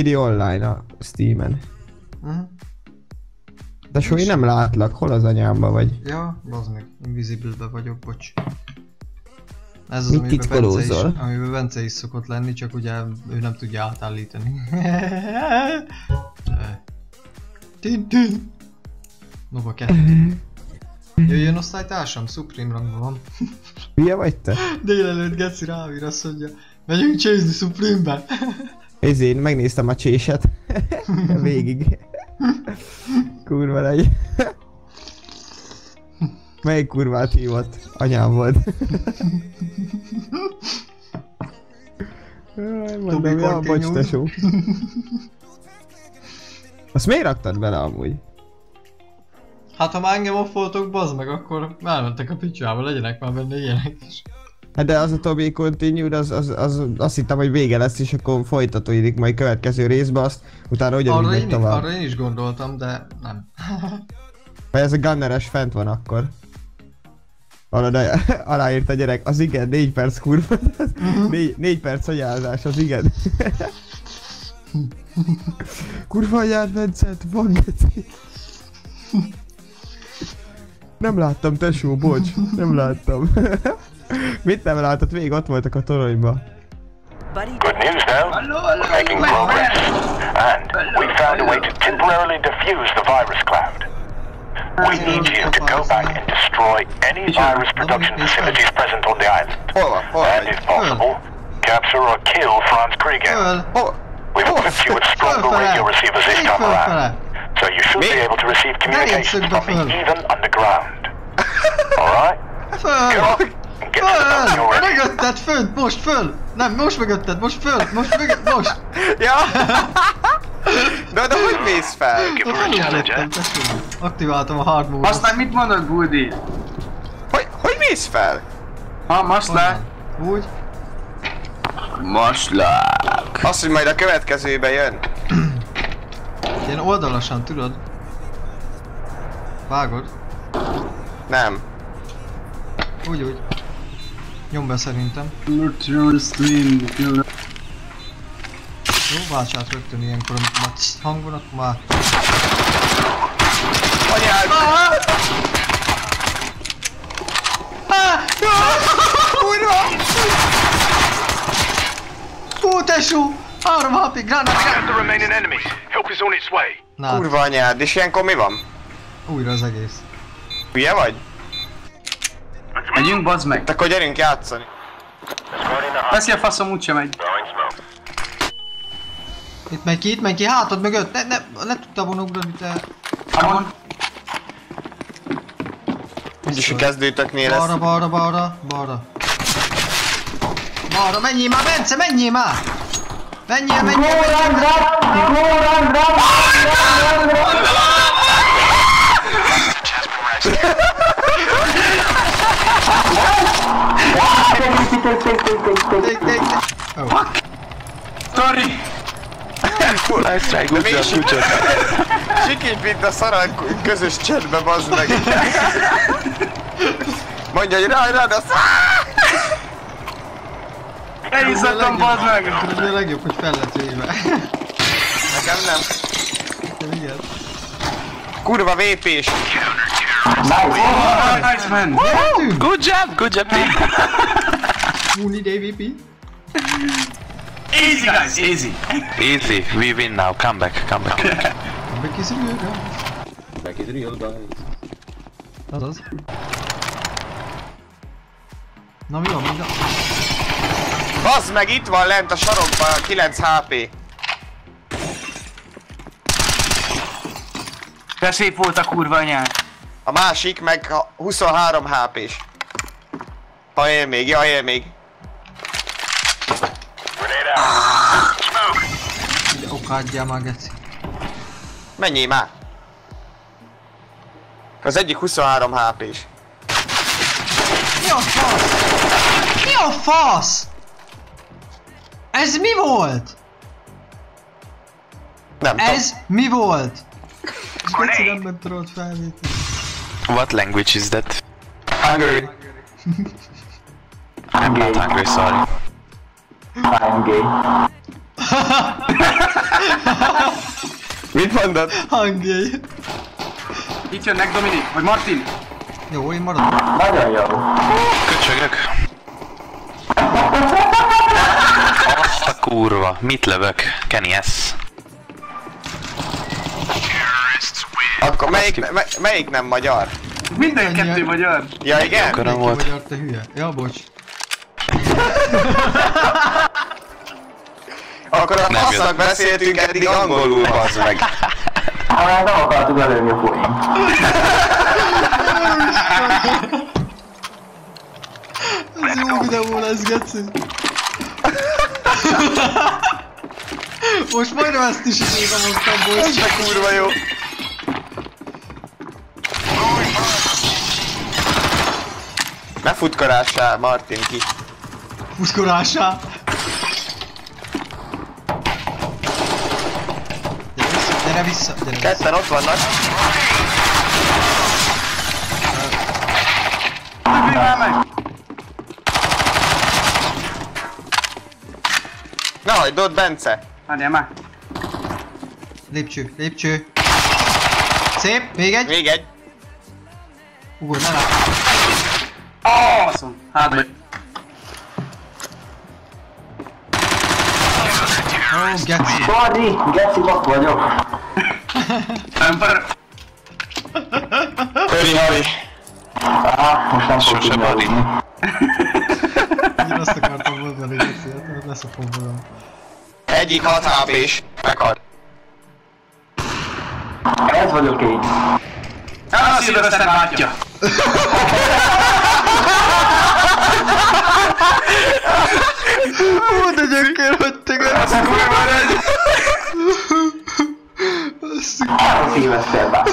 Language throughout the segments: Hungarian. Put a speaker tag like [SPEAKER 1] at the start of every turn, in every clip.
[SPEAKER 1] védi online a Steamen. De soha én nem látlak, hol az anyámba vagy?
[SPEAKER 2] Ja, bazd meg, Invisible-be vagyok, bocs. Ez az,
[SPEAKER 1] mit titkolózol?
[SPEAKER 2] amiben Bence is szokott lenni, csak ugye ő nem tudja átállítani. Tintin! Nova 2. Jöjjön osztálytársam, Supreme rangban van.
[SPEAKER 1] Hülye vagy te?
[SPEAKER 2] Délelőtt Geci rávír, azt mondja, megyünk csézni Supreme-be.
[SPEAKER 1] Én megnéztem a cséset. Végig. Kurva legy. Melyik kurvát hívott? Anyám volt. Mondom, ja, bocs tesó. Azt miért raktad bele amúgy?
[SPEAKER 2] Hát ha már engem offoltok, bazd meg, akkor elmentek a picsába, legyenek már benne ilyenek is.
[SPEAKER 1] Hát de az a Tobi Continued, azt hittem, hogy vége lesz, és akkor folytatódik majd következő részbe, azt utána ugyanúgy megy tovább.
[SPEAKER 2] Arra én is gondoltam, de nem.
[SPEAKER 1] Vagy ez a Gunneres fent van akkor. Aláírt a gyerek, az igen, 4 perc kurva. 4 perc anyázás, az igen. Kurva anyád, Vencet, van Geci. Nem láttam, tesó, bocs, nem láttam. Mit nem láttad? Végig ott voltak a toronyba.
[SPEAKER 3] Good news though, we're making progress, and we found a way to temporarily diffuse the virus cloud. We need you to go back and destroy any virus production facilities present on the island. And if possible, capture or kill Franz Krieger. We've equipped you with stronger radio receivers this time around, so you should be able to receive communications from me even underground. Alright? Get up and get to the building already.
[SPEAKER 2] Mögötted fönt, most föl! Nem, most mögötted, most föl, most.
[SPEAKER 4] Ja! De hogy mész fel?
[SPEAKER 2] Aktiváltam a hard mode-ot.
[SPEAKER 5] Aztán mit mondod, Buldi?
[SPEAKER 4] Hogy mész fel?
[SPEAKER 5] Most le.
[SPEAKER 2] Úgy?
[SPEAKER 5] Maslák.
[SPEAKER 4] Azt, hogy majd a következőbe jön.
[SPEAKER 2] Ilyen oldalasan, tudod? Vágod?
[SPEAKER 4] Nem.
[SPEAKER 2] Úgy. Nyom be szerintem. Jó, válts át rögtön ilyenkor, amikor már hang van, akkor már...
[SPEAKER 4] Anyád!
[SPEAKER 2] Kurva! Hú, tesó! 3 HP, granát!
[SPEAKER 4] Kurva anyád, és ilyenkor mi van?
[SPEAKER 2] Újra az egész.
[SPEAKER 4] Hülye vagy?
[SPEAKER 5] Megyünk, bazd meg!
[SPEAKER 4] Akkor gyerünk játszani.
[SPEAKER 5] Veszi a faszom, úgyse megy.
[SPEAKER 2] Itt megy ki, hátad mögött! Ne tudtam volna ugrani, te...
[SPEAKER 5] Amon.
[SPEAKER 4] Úgyis a kezdőtöknél lesz.
[SPEAKER 2] Balra. Balra, menjél már, Bence, menjél már! Menjél!
[SPEAKER 5] Sorry!
[SPEAKER 4] Nice try, good job. Sikít, mint a szaran közös csetbe, bazd meg. Mondja, hogy rá, de
[SPEAKER 5] Elizzadtam, bazd meg!
[SPEAKER 2] Ez a legjobb, hogy fel lett véve.
[SPEAKER 4] nekem nem.
[SPEAKER 2] Nekem igen.
[SPEAKER 4] Kurva VP-s.
[SPEAKER 5] Nice man!
[SPEAKER 4] Good job team.
[SPEAKER 2] Mooney DVP.
[SPEAKER 5] Easy guys, easy!
[SPEAKER 6] Easy, we win now, come back.
[SPEAKER 2] Back is real, guys.
[SPEAKER 7] Back is real, guys.
[SPEAKER 2] Azaz. Na mi van, minden?
[SPEAKER 4] Bazd meg, itt van lent a sarokban 9 HP.
[SPEAKER 5] De szép volt a kurva anyád.
[SPEAKER 4] A másik meg 23 HP-s. Ha él még, ja él még.
[SPEAKER 2] Ide okádjál már, geci.
[SPEAKER 4] Menjél már. Az egyik 23 HP-s.
[SPEAKER 2] Mi a fasz? Mi a fasz? Ez mi volt?
[SPEAKER 4] Nem tudom.
[SPEAKER 2] Ez mi volt? Geci nem ment róla felvétel.
[SPEAKER 6] What language is that?
[SPEAKER 4] Hungary.
[SPEAKER 6] I'm not hungry, sorry.
[SPEAKER 7] I'm gay.
[SPEAKER 4] Mit mondod?
[SPEAKER 2] Hangjegy.
[SPEAKER 5] Itt jönnek Dominik, vagy Martin.
[SPEAKER 2] Jó, én maradok.
[SPEAKER 7] Nagyon jó.
[SPEAKER 6] Köcsögök. Azt a kurva, mit lövök? Kenny S.
[SPEAKER 4] Akkor melyik nem magyar?
[SPEAKER 5] Minden kettő magyar.
[SPEAKER 4] Ja igen?
[SPEAKER 6] Akarom volt.
[SPEAKER 2] Magyar, te hülye. Ja, bocs.
[SPEAKER 4] Akkor a
[SPEAKER 6] Nem
[SPEAKER 4] fasznak beszéltünk eddig angolul, bazd meg.
[SPEAKER 7] Hát nem akartuk előni a poént.
[SPEAKER 2] Ez jó videó lesz, geci. Most majdnem ezt is így mondtam, bocs.
[SPEAKER 4] Ez de kurva jó. Ne futkorássál, Martin, ki.
[SPEAKER 2] Fuszkorásá. Gyere vissza, gyere vissza.
[SPEAKER 4] Ketten ott vannak.
[SPEAKER 5] Már meg.
[SPEAKER 4] Ne hagyd ott, Bence.
[SPEAKER 5] Várjál már.
[SPEAKER 2] Lépcső, lépcső. Szép, még egy.
[SPEAKER 4] Még egy.
[SPEAKER 2] Ugorj, ne lát.
[SPEAKER 5] Faszom. Hátba.
[SPEAKER 2] Ó, geci.
[SPEAKER 7] Sorry, Geci bak vagyok.
[SPEAKER 5] Ember.
[SPEAKER 4] Öri, Hari.
[SPEAKER 7] Most nem fog
[SPEAKER 6] Sose
[SPEAKER 7] tudni
[SPEAKER 6] body.
[SPEAKER 7] aludni.
[SPEAKER 2] Én azt akartam mondani, geci, hát leszopom magam.
[SPEAKER 4] Egyik 6 HP-s. Meghalt.
[SPEAKER 7] Ez vagyok én.
[SPEAKER 5] A Szilveszter bátyja.
[SPEAKER 2] Ó, de gyökér, hogy te
[SPEAKER 5] Ez a kurva egy.
[SPEAKER 7] Ez a Szilveszter bár.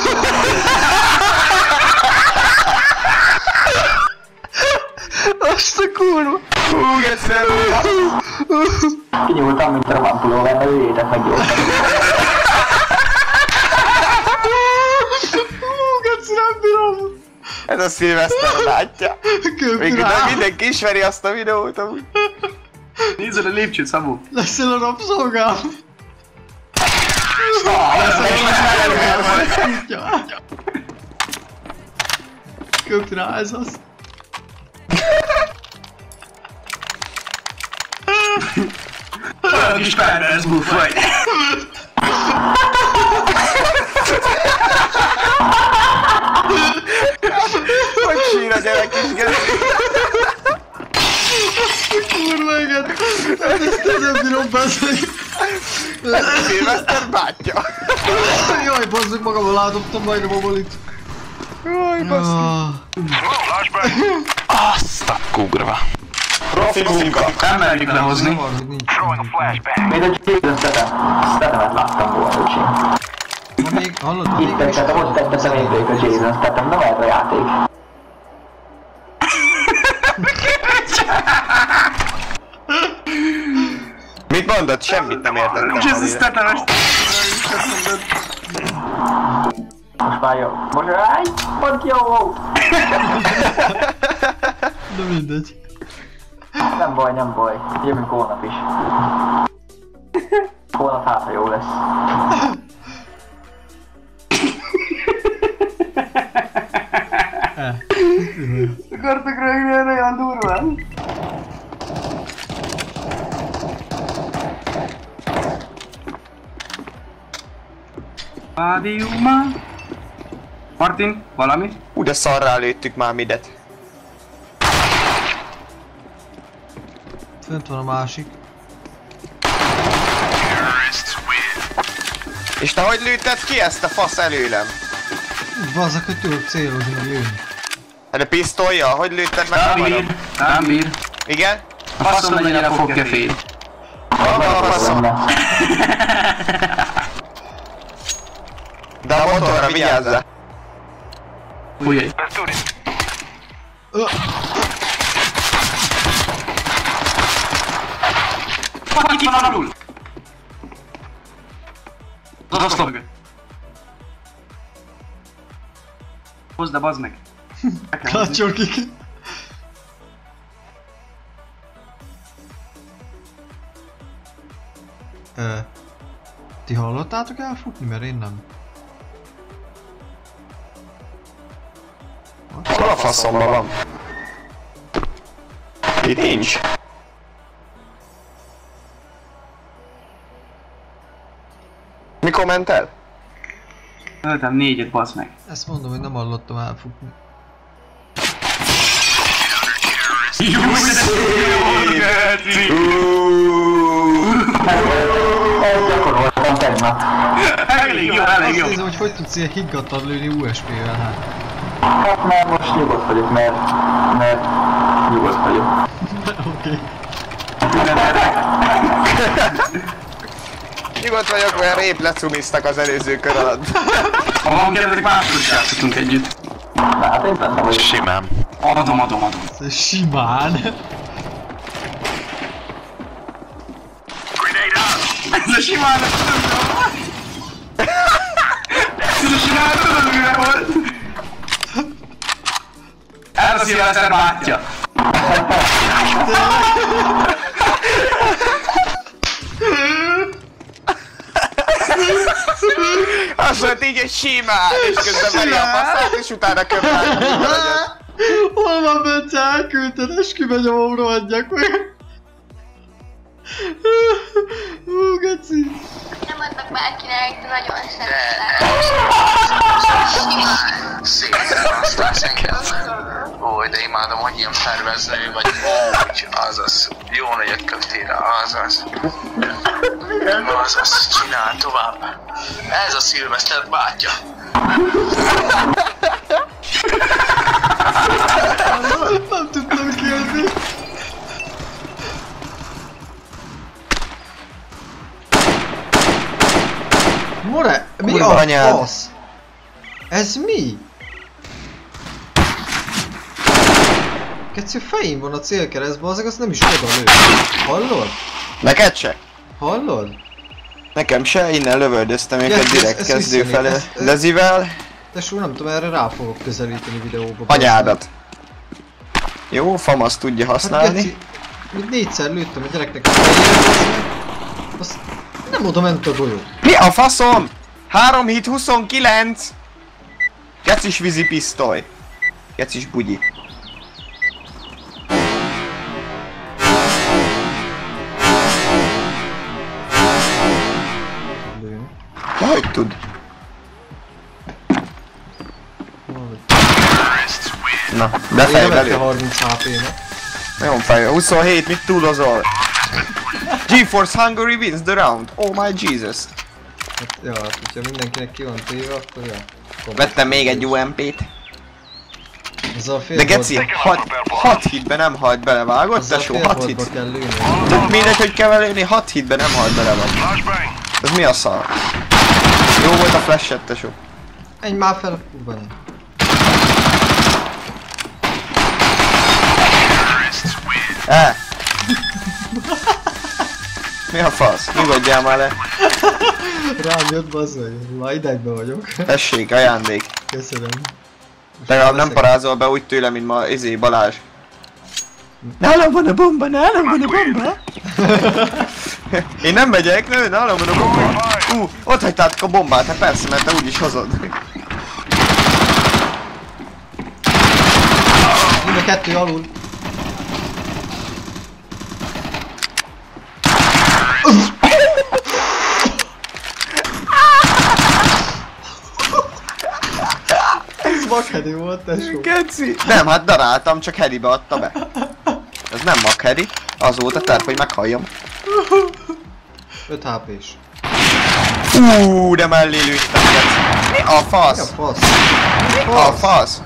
[SPEAKER 2] Azt a kurva.
[SPEAKER 4] Hú, Geci.
[SPEAKER 7] Kinyúltam, mint a Roman pulóver, mert üljétek meg gyorsan.
[SPEAKER 2] Geci, nem bírom.
[SPEAKER 4] Ez a Szilveszter látja. Még mindenki ismeri azt a videót amúgy.
[SPEAKER 5] Nézzed a lépcsőt, Szabó.
[SPEAKER 2] Leszel a rabszolgám. Köp rá, ez az.
[SPEAKER 5] Olyan kis pervers buff vagy.
[SPEAKER 4] Hogy sír a gyerek is, Geci.
[SPEAKER 2] Kurva, igen. Ezt nem bírom beszélni.
[SPEAKER 4] Ez a Szilveszter bátyja.
[SPEAKER 2] Jaj, bazzuk, magammal átdobtam majdnem a molit.
[SPEAKER 4] Jaj, basszus.
[SPEAKER 6] Azt a kurva.
[SPEAKER 4] Profi munka.
[SPEAKER 5] Nem merjük lehozni.
[SPEAKER 7] Még a Jason-Stathemet láttam volna, öcsém.
[SPEAKER 2] Ha még, hallod, ha még
[SPEAKER 7] Itt
[SPEAKER 2] is.
[SPEAKER 7] tettem, ott tettem személyték a Jason-Statham, nem erre a játék.
[SPEAKER 4] Mit mondod? Semmit nem értettem.
[SPEAKER 5] Jesus, tetemes.
[SPEAKER 7] Most már jó. Most ráj, pont jó volt.
[SPEAKER 2] De mindegy.
[SPEAKER 7] Nem baj, nem baj. Jövünk holnap is. Holnap hát, ha jó lesz.
[SPEAKER 5] Akartak rögni erre olyan durván? Vádiuma. Martin, valami?
[SPEAKER 4] Hú, de szarrá lőttük már midet.
[SPEAKER 2] Fönt van a másik.
[SPEAKER 4] És te hogy lőtted ki ezt a fasz előlem?
[SPEAKER 2] Bazzak, hogy tudok célozni, meg lőni.
[SPEAKER 4] Hát a pisztolja, hogy lőtted meg
[SPEAKER 5] Nem
[SPEAKER 4] hamarabb?
[SPEAKER 5] bír, nem bír.
[SPEAKER 4] Igen?
[SPEAKER 5] A faszom legyen a fogkeféd.
[SPEAKER 4] Van a faszom. De a motorra vigyázzál.
[SPEAKER 5] Fújj. Itt van alul! Az oszlop mögött. Hozd, de bazd meg.
[SPEAKER 2] Kácsol ki. Próbáltátok elfutni, mert én nem.
[SPEAKER 4] Hol a faszomban van? Itt nincs. Mikor ment el?
[SPEAKER 5] Öltem 4-et, bassz meg.
[SPEAKER 2] Ezt mondom, hogy nem hallottam elfutni.
[SPEAKER 7] Gyakoroltam tegnap.
[SPEAKER 5] Elég jó, elég jó.
[SPEAKER 2] Azt nézem, hogy tudsz ilyen higgadtan lőni USP-vel, hát.
[SPEAKER 7] Hát már most nyugodt vagyok, mert nyugodt vagyok.
[SPEAKER 2] Oké.
[SPEAKER 4] Nyugodt vagyok, mert épp lecumiztak az előző kör alatt.
[SPEAKER 5] Ha van kedvetek, máskor is játszhatunk együtt.
[SPEAKER 7] Hát én benne vagyok.
[SPEAKER 6] Simán.
[SPEAKER 5] Adom.
[SPEAKER 2] Ez simán.
[SPEAKER 5] Ez a simán, nem tudom, mi volt. Ez a simán, tudom, mi volt. Ez a Szilveszter bátyja.
[SPEAKER 4] Azt mondta így, hogy simán, és közben veri a faszát, és utána köpálni.
[SPEAKER 2] Hol van Bence? Elküldted, eskübe nyomom, rohadjak meg. Geci.
[SPEAKER 8] Nem adnak bárkinek, de nagyon szeretem.
[SPEAKER 9] Szépen azt engem. Ó, de imádom, hogy ilyen szervező vagy. Úgy, azaz. Jó nagy a kötére, azaz. Azaz, csinál tovább. Ez a Szilveszter bátya.
[SPEAKER 2] Nem tudtam kérni. More, mi
[SPEAKER 4] Kurva
[SPEAKER 2] a
[SPEAKER 4] anyád.
[SPEAKER 2] fasz? Ez mi? Kecsi fején van a célkeresztben, azok azt nem is oda lő. Hallod?
[SPEAKER 4] Neked se?
[SPEAKER 2] Hallod?
[SPEAKER 4] Nekem se, innen lövöldöztem őket
[SPEAKER 2] Yes,
[SPEAKER 4] direkt
[SPEAKER 2] ez
[SPEAKER 4] kezdő
[SPEAKER 2] visszamegy,
[SPEAKER 4] felé.
[SPEAKER 2] ez-
[SPEAKER 4] Lezivel,
[SPEAKER 2] Tesó, nem tudom, erre rá fogok közelíteni videóba.
[SPEAKER 4] anyádat. Jó, FAMAS tudja
[SPEAKER 2] Hát
[SPEAKER 4] használni.
[SPEAKER 2] geci, mint 4-szer lőttem a gyereknek a fejére, azt nem oda ment a golyó.
[SPEAKER 4] Mi a faszom? 3 hit 29! Kecis vízipisztoly. Kecis bugyi.
[SPEAKER 2] Lőni.
[SPEAKER 4] Hogy tud? Na, befej
[SPEAKER 2] Én
[SPEAKER 4] belül.
[SPEAKER 2] 30 HP-nek.
[SPEAKER 4] Nagyon fej. 27, mit túlozol? GeForce Hungary wins the round. Oh my Jesus.
[SPEAKER 2] Hát, ja, hát hogyha mindenkinek ki van téve, akkor ja.
[SPEAKER 4] Vettem még egy UMP-t.
[SPEAKER 2] Ez a fél
[SPEAKER 4] De geci, 6 hitben nem halt bele, vágott tesó? 6 hit.
[SPEAKER 2] kell lőni.
[SPEAKER 4] Tök mindegy, hogy kell lőni, 6 hitben nem halt bele vagy. Ez mi a szar? Jó volt a flash-et, tesó.
[SPEAKER 2] Menj már fel, kurva nem.
[SPEAKER 4] Mi a fasz? Nyugodjál már le.
[SPEAKER 2] Rám jött bazzaj, már idegben vagyok.
[SPEAKER 4] Tessék, ajándék.
[SPEAKER 2] Köszönöm.
[SPEAKER 4] Legalább nem parázol be úgy tőle, mint ma Balázs. Nálam van a bomba, nálam van a bomba! Én nem megyek, nő, nálam van a bomba! Ott hagytátok a bombát, hát persze, mert te úgyis hozod.
[SPEAKER 2] Mind a kettő alul. Ez maghedi volt, tesó.
[SPEAKER 4] Keci! Nem, hát daráltam, csak Hedibe adta be. Ez nem maghedi, az volt a terv, hogy meghalljam.
[SPEAKER 2] 5 HP-s.
[SPEAKER 4] De mellé lőttem, Keci. Mi a
[SPEAKER 2] Mi a
[SPEAKER 4] fasz?
[SPEAKER 2] fasz?
[SPEAKER 4] Mi a fasz?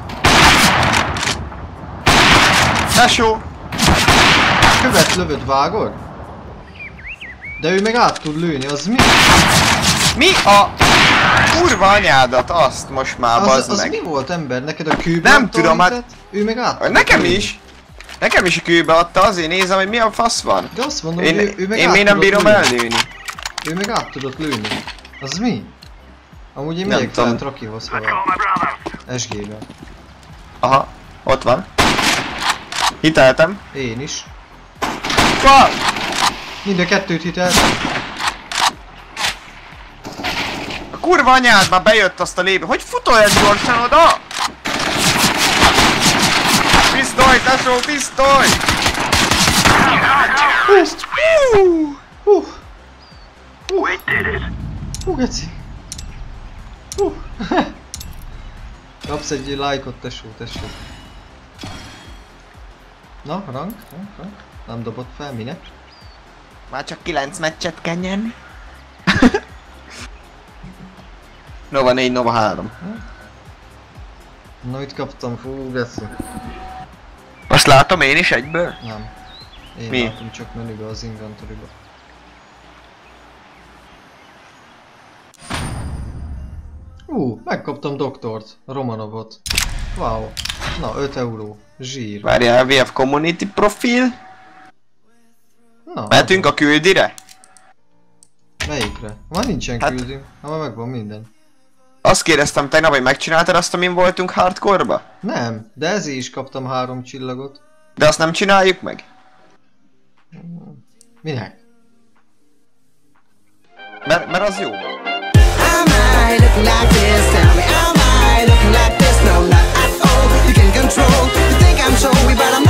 [SPEAKER 4] Tesó!
[SPEAKER 2] Követ lövöd, vágod? De ő meg át tud lőni, az mi?
[SPEAKER 4] Mi a... kurva anyádat, azt most már bazd
[SPEAKER 2] Az
[SPEAKER 4] meg.
[SPEAKER 2] mi volt, ember? Neked a kőbe
[SPEAKER 4] Nem
[SPEAKER 2] adta,
[SPEAKER 4] tudom, hát-
[SPEAKER 2] amit? Ő meg át tud
[SPEAKER 4] Nekem
[SPEAKER 2] lőni.
[SPEAKER 4] is! Nekem is a kőbe adta, azért nézem, hogy mi a fasz van.
[SPEAKER 2] De azt mondom,
[SPEAKER 4] Én,
[SPEAKER 2] hogy ő meg
[SPEAKER 4] én
[SPEAKER 2] át
[SPEAKER 4] még nem
[SPEAKER 2] tudott
[SPEAKER 4] bírom
[SPEAKER 2] lőni.
[SPEAKER 4] ellőni.
[SPEAKER 2] Ő meg át tudott lőni. Az mi? Amúgy én
[SPEAKER 4] Nem
[SPEAKER 2] megyek
[SPEAKER 4] tudom.
[SPEAKER 2] fel Trakihoz, ha SG-vel.
[SPEAKER 4] Aha, ott van. Hiteltem.
[SPEAKER 2] Én is.
[SPEAKER 4] Fuck!
[SPEAKER 2] Mind a kettőt hiteltem.
[SPEAKER 4] kurva anyád, már bejött azt a lébe. Hogy fut olyan gyorsan oda? Pisztoly, tesó, pisztoly!
[SPEAKER 2] Geci. Kapsz egy lájkot, tesó. Na, rank. Nem dobott fel, minek?
[SPEAKER 4] Már csak 9 meccset kell nyerni. Nova 4, Nova 3.
[SPEAKER 2] Na, itt kaptam, fú, geci.
[SPEAKER 4] Azt látom én is egyből?
[SPEAKER 2] Nem. Én
[SPEAKER 4] Mi?
[SPEAKER 2] látom csak menübe az inventoryba. Megkaptam doktort, Romanovot. Wow. Na, 5 euró. Zsír.
[SPEAKER 4] Várjál, VF Community profil.
[SPEAKER 2] Na,
[SPEAKER 4] mehetünk a küldire?
[SPEAKER 2] Melyikre? Már nincsen küldi. Már megvan minden.
[SPEAKER 4] Azt kérdeztem tegnap, hogy megcsináltad azt, amin voltunk hardcore-ba?
[SPEAKER 2] Nem, de ezért is kaptam 3 csillagot.
[SPEAKER 4] De azt nem csináljuk meg?
[SPEAKER 2] Minek?
[SPEAKER 4] Mert az jó.
[SPEAKER 10] Am I looking like this? Tell me, am I looking like this? No, not at all. You can control. You think I'm so weak, but I'm